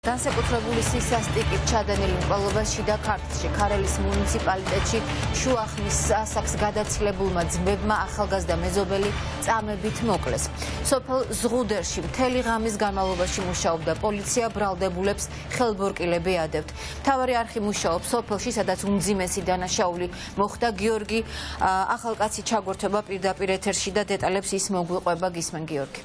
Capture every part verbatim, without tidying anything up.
განსაკუთრებული სისასტიკით ჩადენილ მკვლელობას შიდა ქართლში, ქარელის მუნიციპალიტეტში შუახმის ასაკს გადაცილებულმა ძმებმა ახალგაზრდა მეზობელი წამებით მოკლეს. სოფელ ზღუდერში მთელი ღამის განმავლობაში მუშაობდა პოლიცია, ბრალდებულებს ხელბორკილები ადევთ. მთავარი არხი მუშაობს სოფელში, სადაც უმძიმესი დანაშაული მოხდა. გიორგი ახალკაცი ჩაგორთება პირდაპირ ეთერში და დეტალებს ის მოგვიყვება. გისმენ გიორგი.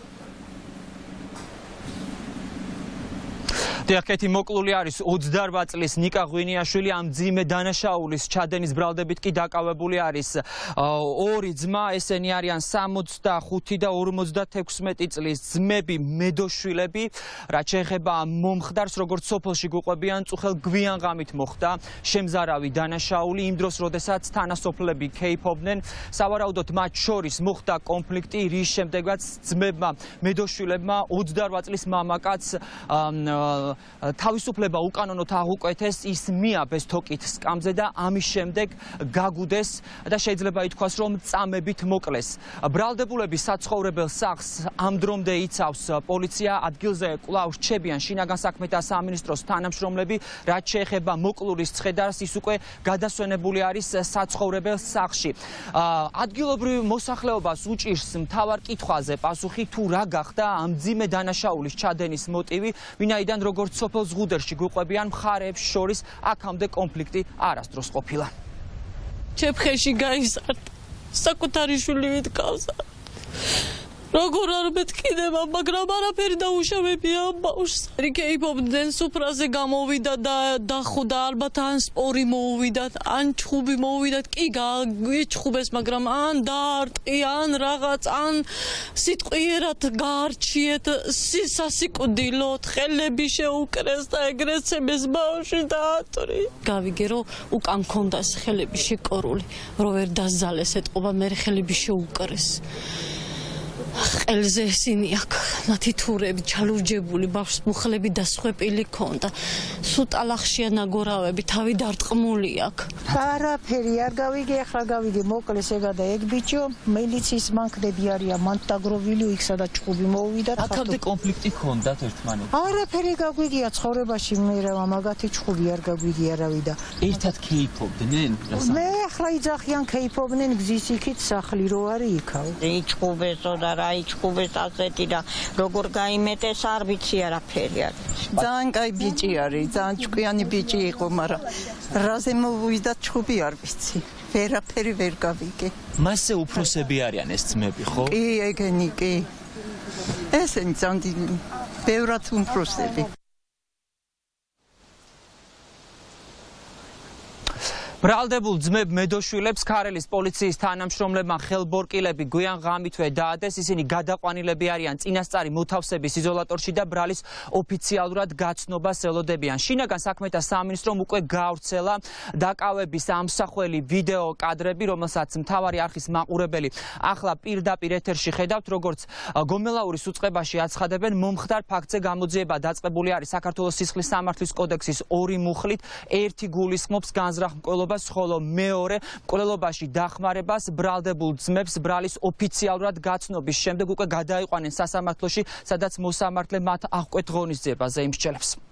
Დიახ, მოკლული არის ოცდაორ წლის ნიკა ღვინიაშვილი ამ მძიმე დანაშაულის ჩადენის ბრალდებით კი დაკავებული არის ორი ძმა, ესენი არიან სამოცდახუთი და ორმოცდათექვსმეტი წლის ძმები მედოშვილები. რაც შეეხება მომხდარს, როგორც სოფელში გვიყვებიან, წუხელ გვიანღამით მოხდა შემზარავი დანაშაული, იმ დროს, როდესაც თანასოფლები ქეიფობდნენ. სავარაუდოდ მათ შორის მოხდა კონფლიქტი, რის შემდეგაც ძმებმა მედოშვილებმა ოცდაორ წლის მამაკაც თავისუფლება უკანონოდ აღუკვეთეს, ის მიაბეს თოკით სკამზე და ამის შემდეგ გაგუდეს და შეიძლება ითქვას, რომ წამებით მოკლეს. ბრალდებულები საცხოვრებელ სახლს ამ დრომდე იცავს პოლიცია, ადგილზე კვლავ რჩებიან შინაგან საქმეთა სამინისტროს თანამშრომლები. რაც შეეხება მოკლურის ცხედარს, ის უკვე გადასვენებული არის საცხოვრებელ სახლში. ადგილობრივ მოსახლეობას უჭირს მთავარ კითხვაზე პასუხი, თუ რა გახდა ამ მძიმე დანაშაულის ჩადენის მოტივი, ვინაიდან როგორც სოფელ ზღუდერში გვიყვებიან, მხარეებს შორის აქამდე კონფლიქტი არასდროს ყოფილა. ჩეფხეში გაიზარდა, საკუთარი შვილი ვიტკავსა. როგორ არ მეთქიდება, მაგრამ არაფერი დაუშავებია ამ ბავშვს. რიქეიფობდნენ, სუფრაზე გამოვიდა და დახუდა, ალბათ ან სპორი მოუვიდათ, ან ჩხუბი მოუვიდათ, კი გაიჩხუბეს, მაგრამ ან დაარტყი, ან რაღაც, ან სიტყვიერად გაარჩიეთ, სასიკვდილოდ, ხელები შეუკრეს და ეგრეცემეს ბავშვი დაატრი. გავიგე, რომ უკან მქონდას ხელები შეკორული, რომ ვერ დაზალეს ეტყობა, მე ხელები შეუკრეს. ყელზე ისინი აქ მათი თურები ჩალურჯებული, ბავშვს მუხლები დასხვეპილი ქონდა. სუტალახშია ნაგორავები, თავი დარტყმული აქ. არაფერი არ გავიგე, ახლა გავიგე, მოკლეს ეგა და ეგ ბიჭო, მილიციის მანქნები არიან, მან დაგროვილი, იქ სადაც ჩხუბი მოუვიდა. აქამდე კონფლიქტი ჰქონდათ ერთმანეთთან. არაფერი გაგვიგია ცხოვრებაში, მე რა მაგათი ჩხუბი არ გაგვიგია არავი და ერთად ქეიფობდნენ? მე ახლა იძახიან ქეიფობდნენ, გზის იქით სახლი რო არის იქაო. იჩხუბესო და რა იჩხუბეს ასეთი და როგორ გაიმეტეს არ ვიცი არაფერი არ ვიცი. ძალიან კაი ბიჭი არის, ძალიან ჭკვიანი ბიჭი იყო, მაგრამ რაზე მოვიდა ჩხუბი არ ვიცი. ვერაფერი ვერ გავიგე. მასზე უფროსები არიან ეს ძმები, ხო? კი, ეგენი კი. ესენი ძალიან ბევრად უფროსები. ბრალდებულ ძმებ მედოშვილებს ქარელის პოლიციის თანამშრომლებმა ხელბორკილები გვიან ღამითვე დაადეს. ისინი გადაყვანილები არიან წინასწარი მოთავსების იზოლატორში და ბრალის ოფიციალურად გაცნობას ელოდებიან. შინაგან საქმეთა სამინისტრომ უკვე გაავრცელა დაკავების ამსახველი ვიდეო კადრები, რომელსაც მთავარი არხის მაყურებელი ახლა პირდაპირ ეთერში ხედავთ, როგორც გომელაურის უწყებაში აცხადებენ, მომხდარ ფაქტზე გამოძიება დაწყებული არის საქართველოს სისხლის სამართლის კოდექსის ორი მუხლით, ერთი გულისხმობს განზრახ მკვლელობას, ხოლო მეორე მკვლელობაში დახმარებას ბრალდებულ ძმებს ბრალის ოფიციალურად გაცნობის შემდეგ უკვე გადაიყვანენ სასამართლოში, სადაც მოსამართლე მათ აღკვეთ ღონისძიებაზე იმსჯელებს.